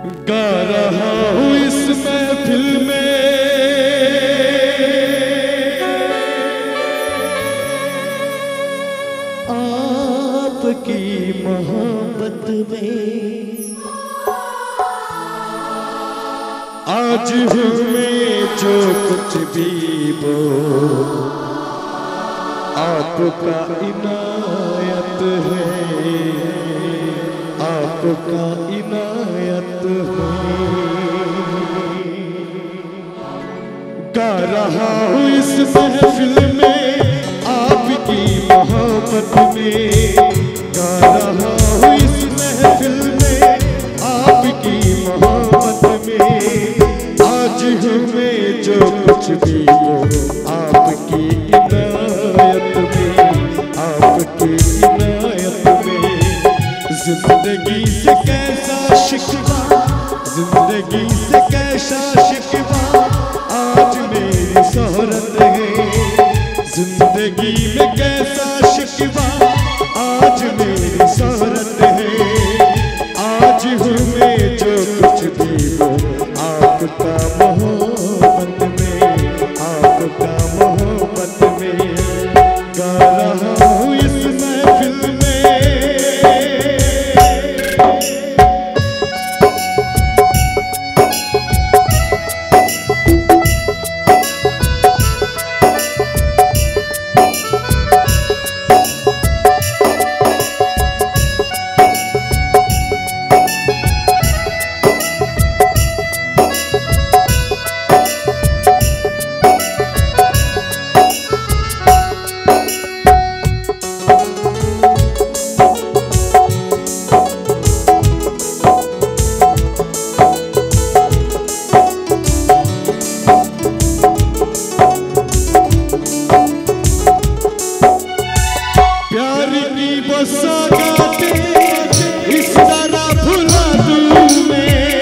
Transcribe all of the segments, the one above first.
गा रहा हूँ इस महफिल में आपकी मोहब्बत में। आज हूँ मैं जो कुछ भी वो आपका इनायत है, आपका इनायत है। गा रहा हूँ इस महफिल में आपकी मोहब्बत में। गा रहा हूँ इस महफिल में आपकी मोहब्बत में। आज हूँ मैं जो कुछ भी वो आपकी इनायत में, आपकी इनायत में। जिंदगी से कैसा शिकवा, जिंदगी से कैसा शिकवा, आज मेरी शोहरत है। जिंदगी में कैसा शिकवा, आज मेरी शोहरत है। आज हूँ मैं जो कुछ भी वो आपका मोहब्बत में, आपका मोहब्बत में। गा रहा हूँ इस महफिल में। इस तरह भुला दूं मैं,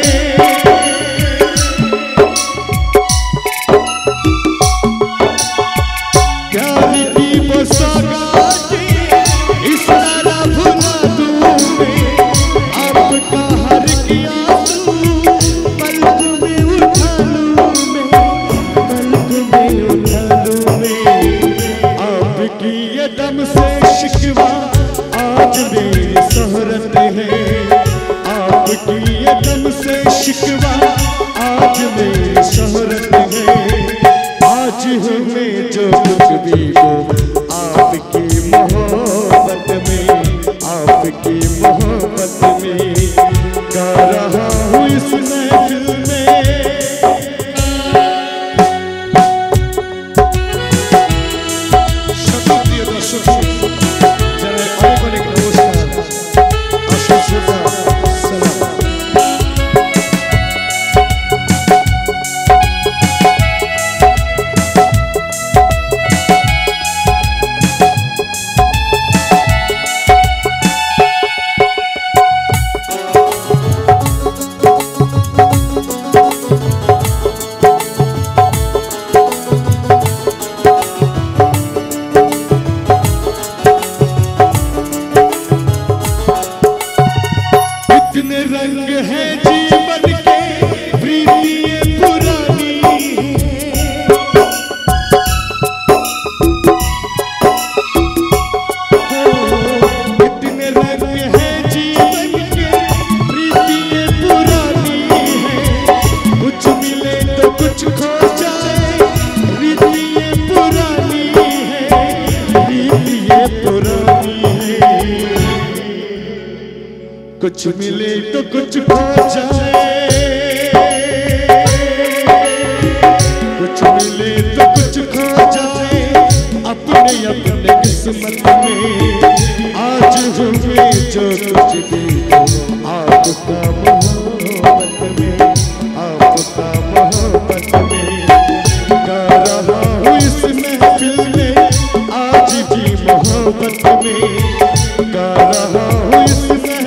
प्यार की वो सौगातें इस तरह भुला दूं मैं। आपका हर किया पलक में उठा लूं मैं, पलक में उठा लूं मैं। आपकी ये दम से शिकवा आज मेरी शोहरत है। आपकी ये दम से शिकवा आज मेरी शोहरत है। आज हूँ मैं जो कुछ भी वो आपकी मोहब्बत में, आपकी मोहब्बत में। गा रहा हूँ इस महफिल में। शुक्रिया दर्शकों, रंग है जीवन के प्रीति ये पुरानी है। इतने रंग है जीवन के प्रीति ये पुरानी है। कुछ मिले तो कुछ खो जाए, प्रीति ये पुरानी है, प्रीति ये पुरानी है। कुछ मिले तो कुछ खो जाए, कुछ मिले तो कुछ खो जाए, अपने अपने किस्मत में। आज हूँ मैं जो कुछ भी आपका मोहब्बत में, आपका मोहब्बत में। गा रहा हूँ इस महफिल में आज भी मोहब्बत में। गा रहा हूँ इस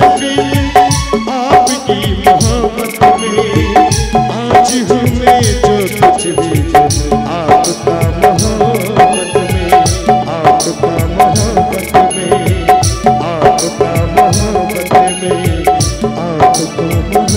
आपकी मोहब्बत में। आज हूँ मैं जो कुछ भी आपका मोहब्बत में, आपका मोहब्बत में, आपका मोहब्बत में, आपका मोहब्बत।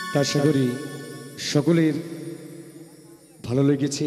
তা আশা করি সকলের ভালো লেগেছে।